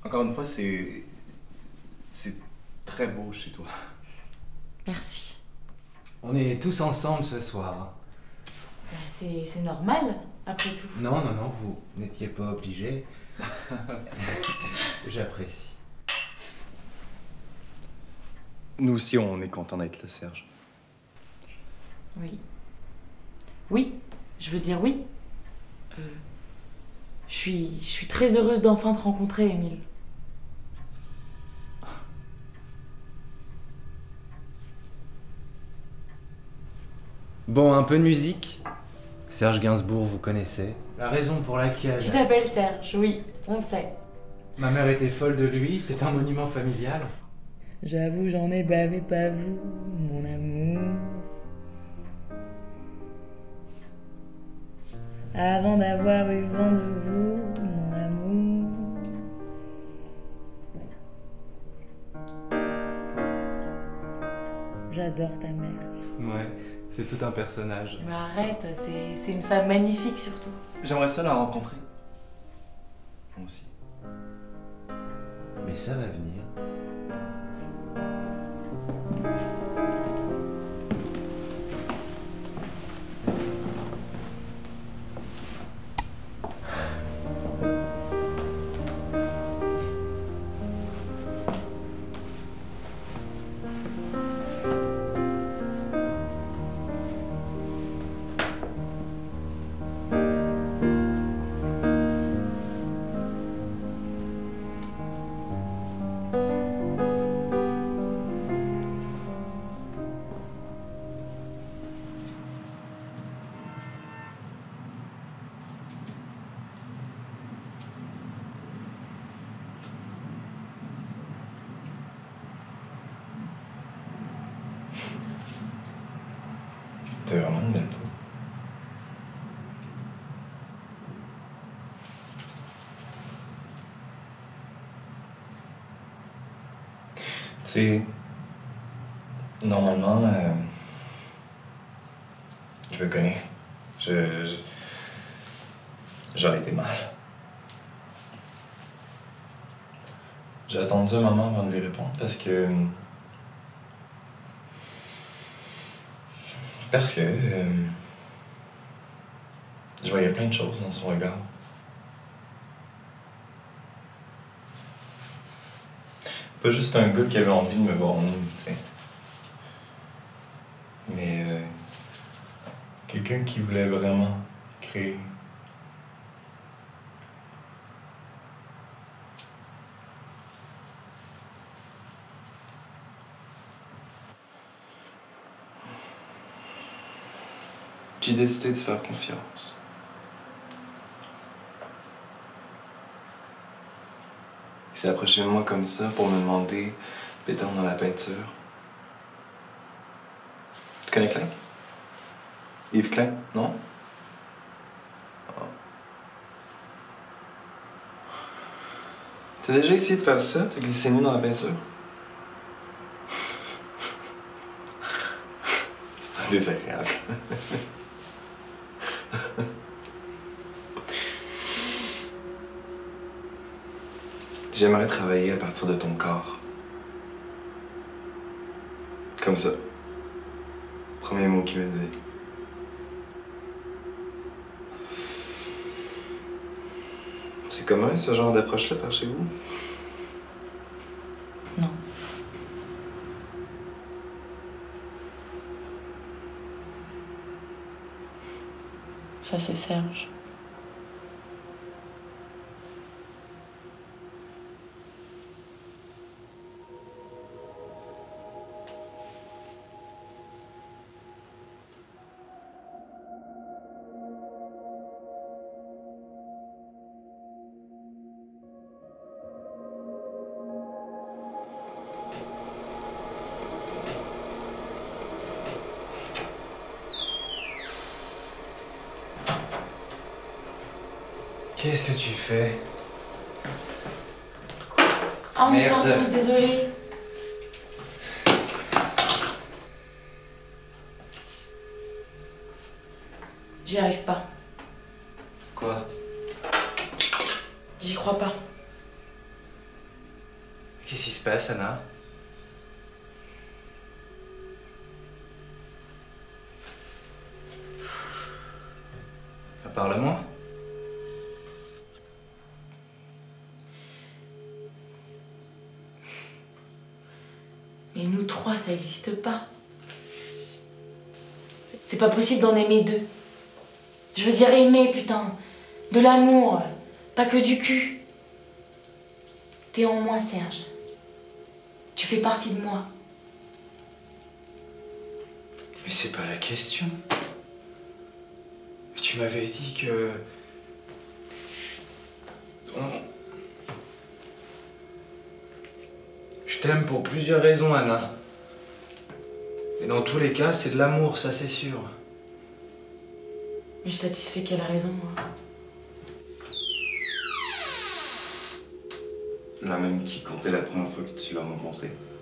Encore une fois, c'est très beau chez toi. Merci. On est tous ensemble ce soir. Bah, c'est normal, après tout. Non, non, non, vous n'étiez pas obligé. J'apprécie. Nous aussi, on est contents d'être là, Serge. Oui. Oui, je veux dire oui. Je suis très heureuse d'enfin te rencontrer, Émile. Bon, un peu de musique. Serge Gainsbourg, vous connaissez. La raison pour laquelle... Tu t'appelles Serge, oui, on sait. Ma mère était folle de lui, c'est un monument familial. J'avoue, j'en ai bavé pas vous, mon amour. Avant d'avoir eu vent de vous, mon amour. J'adore ta mère. Ouais, c'est tout un personnage. Mais arrête, c'est une femme magnifique surtout. J'aimerais ça la rencontrer. Moi aussi. Mais ça va venir. T'as vraiment une belle peau. Tu sais, normalement, je me connais. J'aurais été mal. J'ai attendu un moment avant de lui répondre parce que je voyais plein de choses dans son regard. Pas juste un gars qui avait envie de me voir nu, tu sais. Mais quelqu'un qui voulait vraiment créer. J'ai décidé de faire confiance. Il s'est approché de moi comme ça pour me demander d'étendre dans la peinture. Tu connais Klein? Yves Klein, non? Oh. T'as déjà essayé de faire ça, te glisser nu dans la peinture? C'est pas désagréable. J'aimerais travailler à partir de ton corps. Comme ça. Premier mot qu'il me dit. C'est commun, ce genre d'approche-là, par chez vous? Non. Ça, c'est Serge. Qu'est-ce que tu fais? Oh Merde. non, désolée. J'y arrive pas. Quoi? J'y crois pas. Qu'est-ce qui se passe, Anna? Parle-moi. Mais nous trois, ça n'existe pas. C'est pas possible d'en aimer deux. Je veux dire aimer, putain. De l'amour, pas que du cul. T'es en moi, Serge. Tu fais partie de moi. Mais c'est pas la question. Tu m'avais dit que... Je t'aime pour plusieurs raisons, Anna. Et dans tous les cas, c'est de l'amour, ça c'est sûr. Mais je satisfais quelle raison, moi? La même qui comptait la première fois que tu l'as rencontré.